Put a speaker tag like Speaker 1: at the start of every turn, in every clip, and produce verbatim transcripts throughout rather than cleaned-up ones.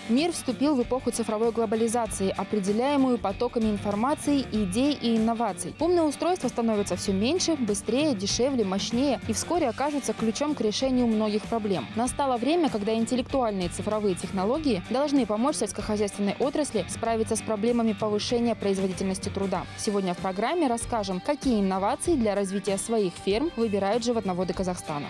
Speaker 1: Мир вступил в эпоху цифровой глобализации, определяемую потоками информации, идей и инноваций. Умные устройства становятся все меньше, быстрее, дешевле, мощнее и вскоре окажутся ключом к решению многих проблем. Настало время, когда интеллектуальные цифровые технологии должны помочь сельскохозяйственной отрасли справиться с проблемами повышения производительности труда. Сегодня в программе расскажем, какие инновации для развития своих ферм выбирают животноводы Казахстана.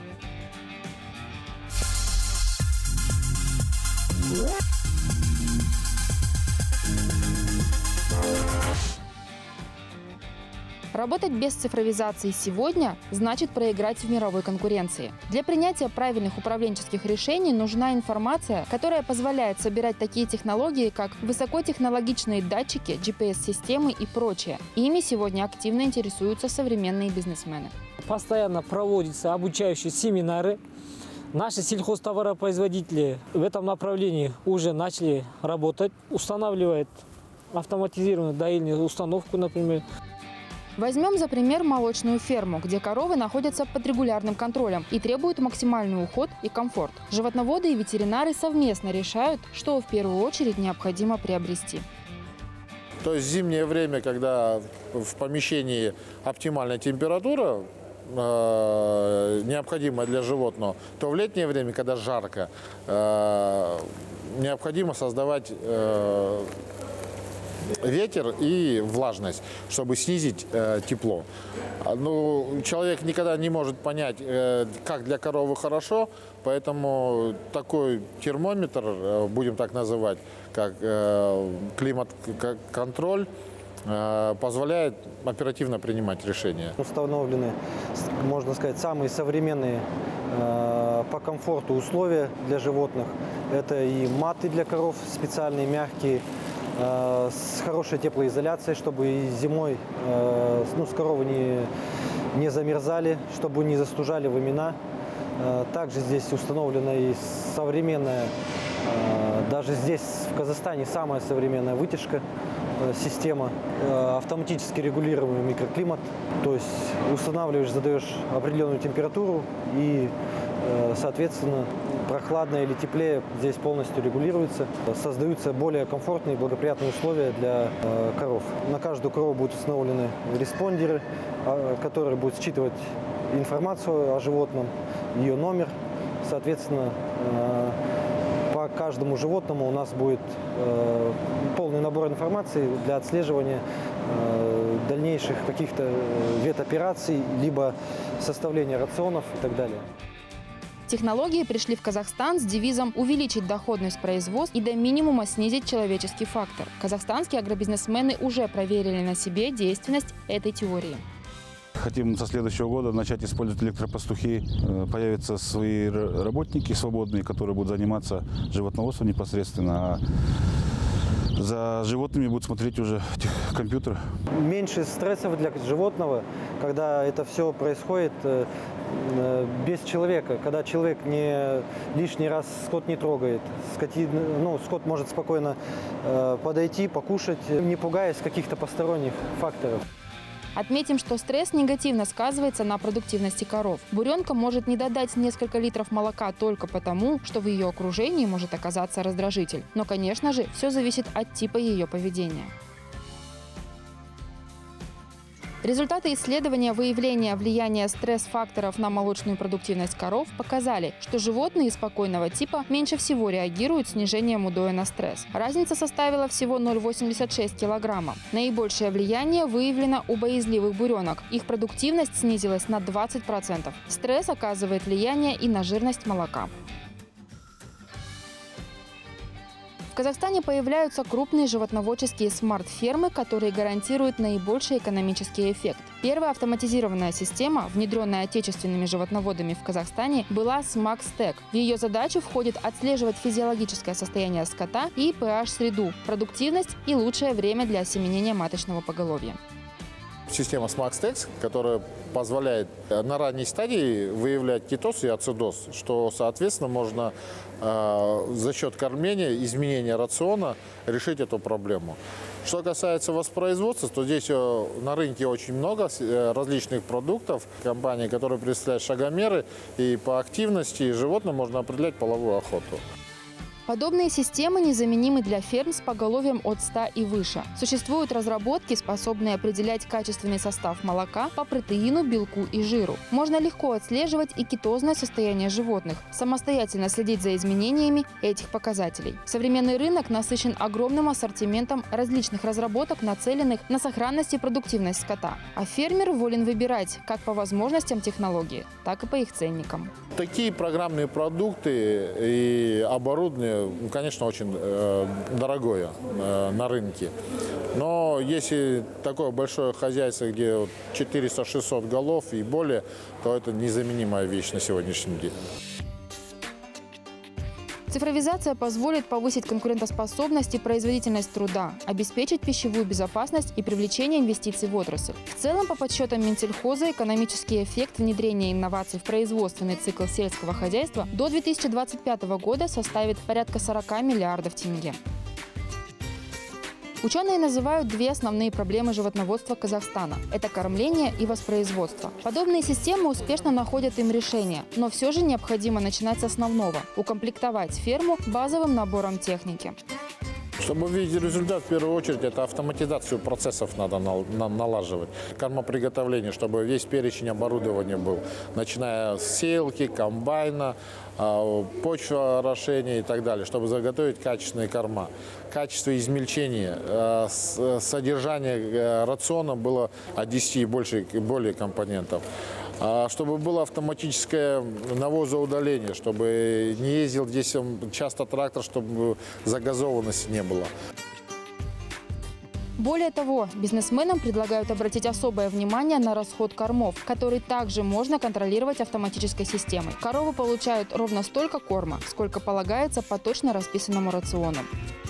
Speaker 1: Работать без цифровизации сегодня значит проиграть в мировой конкуренции. Для принятия правильных управленческих решений нужна информация, которая позволяет собирать такие технологии, как высокотехнологичные датчики, джи пи эс-системы и прочее. Ими сегодня активно интересуются современные бизнесмены.
Speaker 2: Постоянно проводятся обучающие семинары. Наши сельхозтоваропроизводители в этом направлении уже начали работать, устанавливают автоматизированную доильную установку, например.
Speaker 1: Возьмем за пример молочную ферму, где коровы находятся под регулярным контролем и требуют максимальный уход и комфорт. Животноводы и ветеринары совместно решают, что в первую очередь необходимо приобрести.
Speaker 3: То есть в зимнее время, когда в помещении оптимальная температура, э, необходимая для животного, то в летнее время, когда жарко, э, необходимо создавать э, ветер и влажность, чтобы снизить э, тепло. Ну, человек никогда не может понять, э, как для коровы хорошо, поэтому такой термометр, э, будем так называть, как э, климат-контроль, э, позволяет оперативно принимать решения.
Speaker 4: Установлены, можно сказать, самые современные э, по комфорту условия для животных. Это и маты для коров специальные, мягкие, с хорошей теплоизоляцией, чтобы и зимой э, ну, с коровы не, не замерзали, чтобы не застужали вымена. Э, также здесь установлена и современная, э, даже здесь в Казахстане самая современная вытяжка, э, система, э, автоматически регулируемый микроклимат. То есть устанавливаешь, задаешь определенную температуру и, э, соответственно, прохладно или теплее здесь полностью регулируется. Создаются более комфортные и благоприятные условия для э, коров. На каждую корову будут установлены респондеры, э, которые будут считывать информацию о животном, ее номер. Соответственно, э, по каждому животному у нас будет э, полный набор информации для отслеживания э, дальнейших каких-то ветопераций, либо составления рационов и так далее.
Speaker 1: Технологии пришли в Казахстан с девизом увеличить доходность производств и до минимума снизить человеческий фактор. Казахстанские агробизнесмены уже проверили на себе действенность этой теории.
Speaker 5: Хотим со следующего года начать использовать электропастухи. Появятся свои работники свободные, которые будут заниматься животноводством непосредственно. А за животными будут смотреть уже компьютер.
Speaker 4: Меньше стрессов для животного, когда это все происходит без человека, когда человек не лишний раз скот не трогает, скотин, ну, скот может спокойно э, подойти, покушать, не пугаясь каких-то посторонних факторов.
Speaker 1: Отметим, что стресс негативно сказывается на продуктивности коров. Буренка может не додать несколько литров молока только потому, что в ее окружении может оказаться раздражитель. Но, конечно же, все зависит от типа ее поведения. Результаты исследования выявления влияния стресс-факторов на молочную продуктивность коров показали, что животные спокойного типа меньше всего реагируют снижением удоя на стресс. Разница составила всего ноль целых восемьдесят шесть сотых килограмма. Наибольшее влияние выявлено у боязливых буренок. Их продуктивность снизилась на двадцать процентов. Стресс оказывает влияние и на жирность молока. В Казахстане появляются крупные животноводческие смарт-фермы, которые гарантируют наибольший экономический эффект. Первая автоматизированная система, внедренная отечественными животноводами в Казахстане, была SmackStack. В ее задачу входит отслеживать физиологическое состояние скота и pH-среду, продуктивность и лучшее время для осеменения маточного поголовья.
Speaker 3: Система SmackStack, которая позволяет на ранней стадии выявлять кетоз и ацидоз, что, соответственно, можно э, за счет кормления, изменения рациона решить эту проблему. Что касается воспроизводства, то здесь на рынке очень много различных продуктов, компаний, которые представляют шагомеры, и по активности животных можно определять половую охоту.
Speaker 1: Подобные системы незаменимы для ферм с поголовьем от ста и выше. Существуют разработки, способные определять качественный состав молока по протеину, белку и жиру. Можно легко отслеживать и кетозное состояние животных, самостоятельно следить за изменениями этих показателей. Современный рынок насыщен огромным ассортиментом различных разработок, нацеленных на сохранность и продуктивность скота. А фермер волен выбирать как по возможностям технологии, так и по их ценникам.
Speaker 3: Такие программные продукты и оборудование, конечно, очень э, дорогое э, на рынке. Но если такое большое хозяйство, где четыреста-шестьсот голов и более, то это незаменимая вещь на сегодняшний день.
Speaker 1: Цифровизация позволит повысить конкурентоспособность и производительность труда, обеспечить пищевую безопасность и привлечение инвестиций в отрасль. В целом, по подсчетам Минсельхоза, экономический эффект внедрения инноваций в производственный цикл сельского хозяйства до две тысячи двадцать пятого года составит порядка сорока миллиардов тенге. Ученые называют две основные проблемы животноводства Казахстана – это кормление и воспроизводство. Подобные системы успешно находят им решение, но все же необходимо начинать с основного – укомплектовать ферму базовым набором техники.
Speaker 3: Чтобы увидеть результат, в первую очередь, это автоматизацию процессов надо налаживать. Кормоприготовление, чтобы весь перечень оборудования был, начиная с сеялки, комбайна, почвоорошения и так далее, чтобы заготовить качественные корма. Качество измельчения, содержание рациона было от десяти и больше, более компонентов. Чтобы было автоматическое навозоудаление, чтобы не ездил здесь часто трактор, чтобы загазованности не было.
Speaker 1: Более того, бизнесменам предлагают обратить особое внимание на расход кормов, который также можно контролировать автоматической системой. Коровы получают ровно столько корма, сколько полагается по точно расписанному рациону.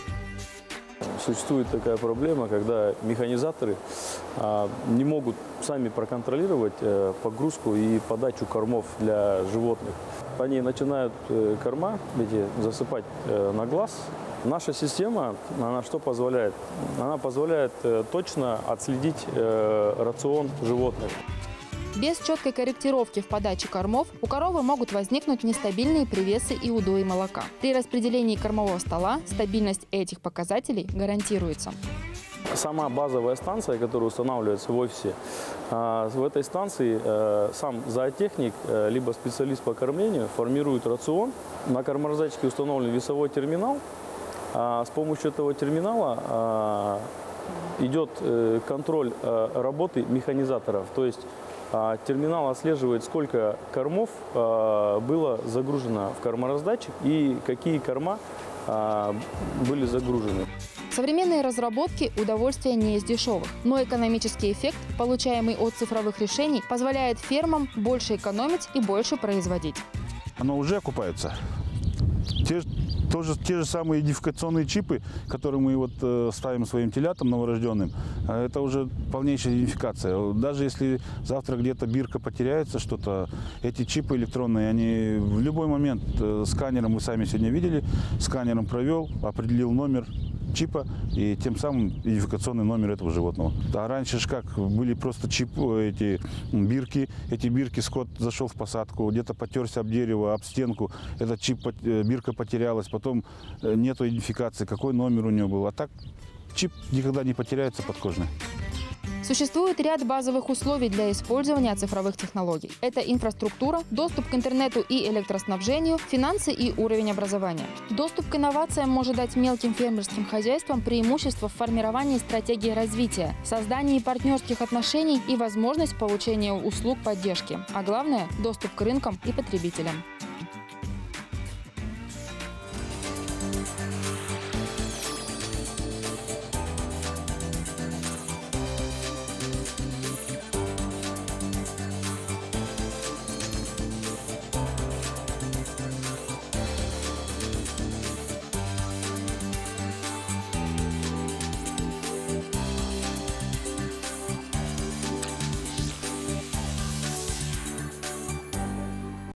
Speaker 6: Существует такая проблема, когда механизаторы а, не могут сами проконтролировать а, погрузку и подачу кормов для животных. Они начинают а, корма эти засыпать а, на глаз. Наша система, она что позволяет? Она позволяет а, точно отследить а, рацион животных.
Speaker 1: Без четкой корректировки в подаче кормов у коровы могут возникнуть нестабильные привесы и удои молока. При распределении кормового стола стабильность этих показателей гарантируется.
Speaker 6: Сама базовая станция, которая устанавливается в офисе, в этой станции сам зоотехник, либо специалист по кормлению формирует рацион. На кормораздатчике установлен весовой терминал. С помощью этого терминала идет контроль работы механизаторов. То есть терминал отслеживает, сколько кормов было загружено в кормораздатчик и какие корма были загружены.
Speaker 1: Современные разработки – удовольствие не из дешевых, но экономический эффект, получаемый от цифровых решений, позволяет фермам больше экономить и больше производить.
Speaker 5: Оно уже окупается. Те, тоже, те же самые идентификационные чипы, которые мы вот, э, ставим своим телятам новорожденным, э, это уже полнейшая идентификация. Даже если завтра где-то бирка потеряется, что-то, эти чипы электронные, они в любой момент э, сканером, вы сами сегодня видели, сканером провел, определил номер чипа и тем самым идентификационный номер этого животного. А раньше же как, были просто чипы, эти бирки, эти бирки, скот зашел в посадку, где-то потерся об дерево, об стенку, этот чип, бирка потерялась, потом нету идентификации, какой номер у него был. А так чип никогда не потеряется подкожный.
Speaker 1: Существует ряд базовых условий для использования цифровых технологий. Это инфраструктура, доступ к интернету и электроснабжению, финансы и уровень образования. Доступ к инновациям может дать мелким фермерским хозяйствам преимущество в формировании стратегии развития, создании партнерских отношений и возможность получения услуг поддержки. А главное – доступ к рынкам и потребителям.